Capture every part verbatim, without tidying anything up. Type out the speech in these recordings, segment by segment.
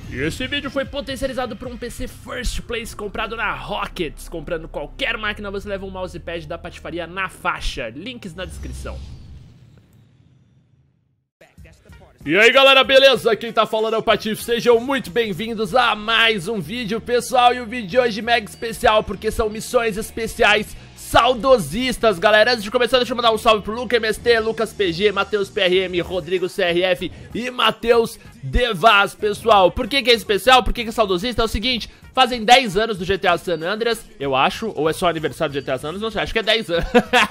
E esse vídeo foi potencializado por um P C First Place comprado na Rockets. Comprando qualquer máquina você leva um mousepad da patifaria na faixa. Links na descrição. E aí galera, beleza? Quem tá falando é o Patife, sejam muito bem-vindos a mais um vídeo, pessoal. E o vídeo de hoje é mega especial, porque são missões especiais saudosistas, galera. Antes de começar, deixa eu mandar um salve pro Luca M S T, Lucas P G, Matheus P R M, Rodrigo C R F e Matheus Devaz, pessoal. Por que que é especial? Por que que é saudosista? É o seguinte, fazem dez anos do G T A San Andreas, eu acho, ou é só aniversário do G T A San Andreas, não sei, acho que é dez anos.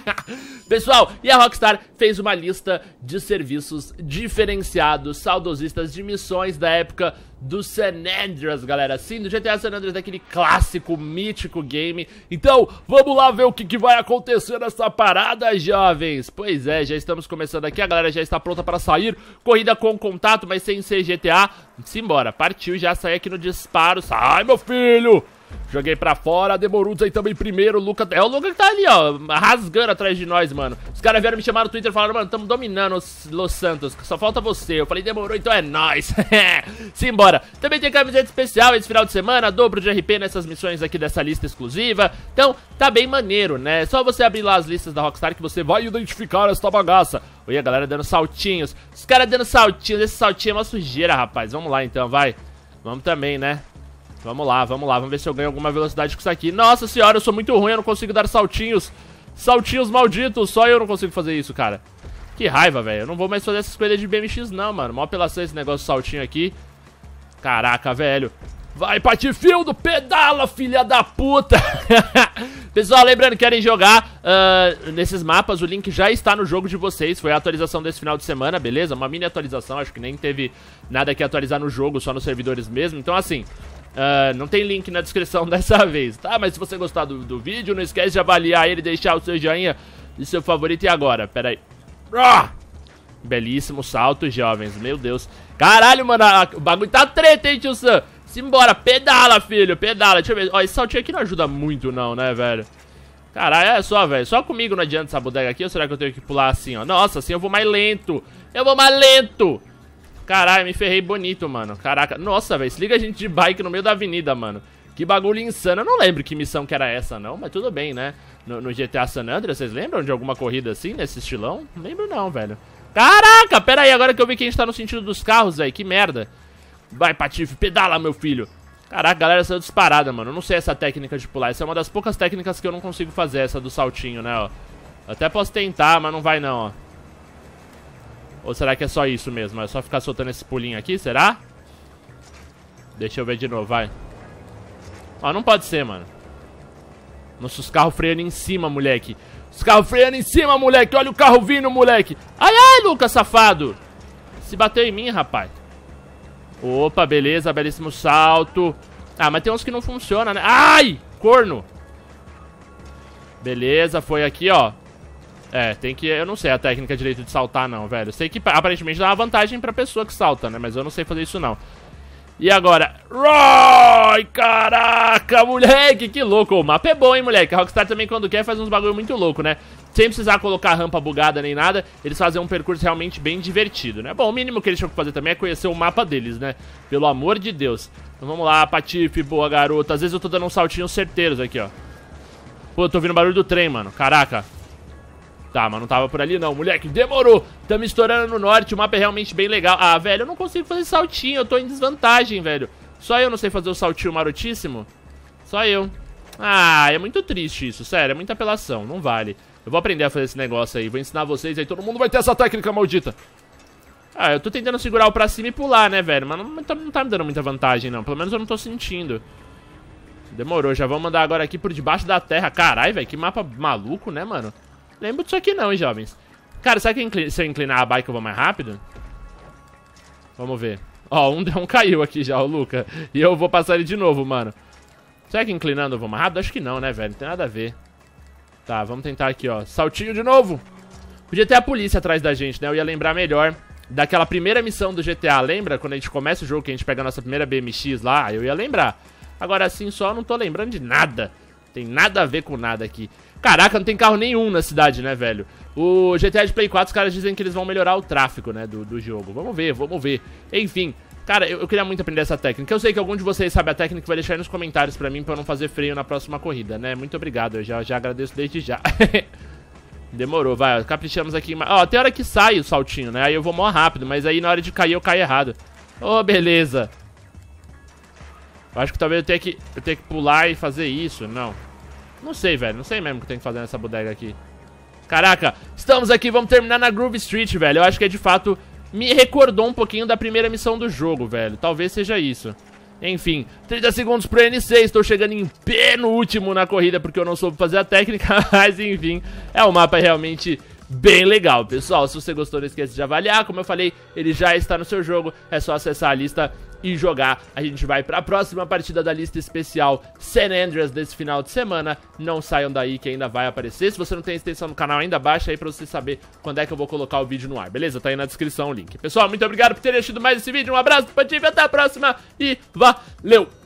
Pessoal, e a Rockstar fez uma lista de serviços diferenciados, saudosistas, de missões da época do San Andreas, galera. Sim, do G T A San Andreas, daquele clássico, mítico game. Então, vamos lá ver o que, que vai acontecer nessa parada, jovens. Pois é, já estamos começando aqui, a galera já está pronta para sair. Corrida com contato, mas sem ser G T A. Simbora, partiu, já saí aqui no disparo. Sai, meu filho! Joguei pra fora, Demoruz aí também primeiro, o Luca... É o Luca que tá ali, ó, rasgando atrás de nós, mano. Os caras vieram me chamar no Twitter e falaram, mano, tamo dominando os Los Santos, só falta você. Eu falei, demorou, então é nóis. Simbora. Também tem camiseta especial esse final de semana, dobro de R P nessas missões aqui dessa lista exclusiva. Então, tá bem maneiro, né? Só você abrir lá as listas da Rockstar que você vai identificar essa bagaça. Olha a galera dando saltinhos. Os caras dando saltinhos, esse saltinho é uma sujeira, rapaz. Vamos lá então, vai. Vamos também, né? Vamos lá, vamos lá, vamos ver se eu ganho alguma velocidade com isso aqui. Nossa senhora, eu sou muito ruim, eu não consigo dar saltinhos. Saltinhos malditos, só eu não consigo fazer isso, cara. Que raiva, velho, eu não vou mais fazer essas coisas de B M X não, mano. Mó apelação esse negócio de saltinho aqui. Caraca, velho. Vai, Patifildo, pedala, filha da puta. Pessoal, lembrando que querem jogar uh, nesses mapas, o link já está no jogo de vocês. Foi a atualização desse final de semana, beleza? Uma mini atualização, acho que nem teve nada que atualizar no jogo, só nos servidores mesmo. Então assim... Uh, não tem link na descrição dessa vez, tá? Mas se você gostar do, do vídeo, não esquece de avaliar ele, deixar o seu joinha e seu favorito. E agora? Pera aí. Ah! Belíssimo salto, jovens, meu Deus. Caralho, mano, a, o bagulho tá treta, hein, tio Sam? Simbora, pedala, filho, pedala. Deixa eu ver, ó, esse saltinho aqui não ajuda muito não, né, velho? Caralho, é só, velho, só comigo não adianta essa bodega aqui. Ou será que eu tenho que pular assim, ó? Nossa, assim eu vou mais lento. Eu vou mais lento. Caralho, me ferrei bonito, mano. Caraca, nossa, velho, se liga a gente de bike no meio da avenida, mano. Que bagulho insano. Eu não lembro que missão que era essa, não. Mas tudo bem, né? No, no G T A San Andreas, vocês lembram de alguma corrida assim, nesse estilão? Não lembro não, velho. Caraca, pera aí, agora que eu vi que a gente tá no sentido dos carros, velho. Que merda. Vai, Patife, pedala, meu filho. Caraca, a galera saiu disparada, mano. Eu não sei essa técnica de pular. Essa é uma das poucas técnicas que eu não consigo fazer, essa do saltinho, né, ó. Eu até posso tentar, mas não vai não, ó. Ou será que é só isso mesmo? É só ficar soltando esse pulinho aqui, será? Deixa eu ver de novo, vai. Ó, não pode ser, mano. Nossa, os carros freando em cima, moleque. Os carros freando em cima, moleque. Olha o carro vindo, moleque. Ai, ai, Lucas, safado. Se bateu em mim, rapaz. Opa, beleza, belíssimo salto. Ah, mas tem uns que não funcionam, né? Ai, corno. Beleza, foi aqui, ó. É, tem que... Eu não sei a técnica direito de saltar, não, velho. Eu sei que aparentemente dá uma vantagem pra pessoa que salta, né? Mas eu não sei fazer isso, não. E agora? Ai, caraca, moleque, que louco. O mapa é bom, hein, moleque. A Rockstar também, quando quer, faz uns bagulho muito louco, né? Sem precisar colocar rampa bugada nem nada, eles fazem um percurso realmente bem divertido, né? Bom, o mínimo que eles tinham que fazer também é conhecer o mapa deles, né? Pelo amor de Deus. Então vamos lá, Patife, boa garota. Às vezes eu tô dando uns saltinhos certeiros aqui, ó. Pô, eu tô ouvindo o barulho do trem, mano. Caraca. Tá, mas não tava por ali não, moleque, demorou. Tamo estourando no norte, o mapa é realmente bem legal. Ah, velho, eu não consigo fazer saltinho, eu tô em desvantagem, velho. Só eu não sei fazer o saltinho marotíssimo. Só eu. Ah, é muito triste isso, sério, é muita apelação, não vale. Eu vou aprender a fazer esse negócio aí, vou ensinar vocês aí, todo mundo vai ter essa técnica maldita. Ah, eu tô tentando segurar o pra cima e pular, né, velho, mas não, não, tá, não tá me dando muita vantagem não, pelo menos eu não tô sentindo. Demorou, já vamos mandar agora aqui por debaixo da terra. Caralho, velho, que mapa maluco, né, mano? Lembro disso aqui não, hein, jovens. Cara, será que inclina, se eu inclinar a bike eu vou mais rápido? Vamos ver. Ó, um, um caiu aqui já, o Luca. E eu vou passar ele de novo, mano. Será que inclinando eu vou mais rápido? Acho que não, né, velho? Não tem nada a ver. Tá, vamos tentar aqui, ó. Saltinho de novo. Podia ter a polícia atrás da gente, né? Eu ia lembrar melhor daquela primeira missão do G T A. Lembra? Quando a gente começa o jogo, que a gente pega a nossa primeira B M X lá. Eu ia lembrar. Agora assim só, não tô lembrando de nada. Tem nada a ver com nada aqui. Caraca, não tem carro nenhum na cidade, né, velho? O G T A de Play quatro, os caras dizem que eles vão melhorar o tráfego, né, do, do jogo. Vamos ver, vamos ver. Enfim, Cara, eu, eu queria muito aprender essa técnica. Eu sei que algum de vocês sabe a técnica, vai deixar aí nos comentários pra mim, pra eu não fazer freio na próxima corrida, né? Muito obrigado, eu já, já agradeço desde já. Demorou, vai, ó, caprichamos aqui. Ó, tem hora que sai o saltinho, né? Aí eu vou mó rápido, mas aí na hora de cair eu caio errado. Ô, oh, beleza. Eu acho que talvez eu tenha que, eu tenha que pular e fazer isso, não. Não sei, velho, não sei mesmo o que eu tenho que fazer nessa bodega aqui. Caraca, estamos aqui, vamos terminar na Groove Street, velho. Eu acho que é de fato... Me recordou um pouquinho da primeira missão do jogo, velho. Talvez seja isso. Enfim, trinta segundos pro N C. Estou chegando em penúltimo na corrida porque eu não soube fazer a técnica. Mas enfim, é um mapa realmente bem legal, pessoal. Se você gostou, não esqueça de avaliar. Como eu falei, ele já está no seu jogo. É só acessar a lista e jogar. A gente vai para a próxima partida da lista especial San Andreas desse final de semana. Não saiam daí que ainda vai aparecer. Se você não tem extensão no canal ainda, baixa aí para você saber quando é que eu vou colocar o vídeo no ar, beleza? Tá aí na descrição o link. Pessoal, muito obrigado por terem assistido mais esse vídeo. Um abraço do Patife, até a próxima e valeu!